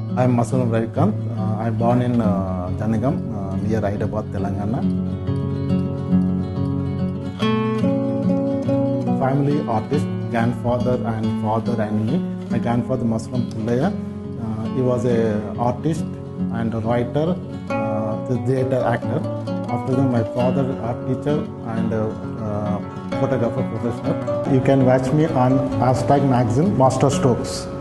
I am Masuram Ravi Kanth. I am born in Janagam, near Hyderabad, Telangana. Family artist, grandfather and father and me. My grandfather Masuram Pullaya, he was an artist and a writer, the theatre actor. After that, my father art teacher and photographer professional. You can watch me on #magazine Master Stokes.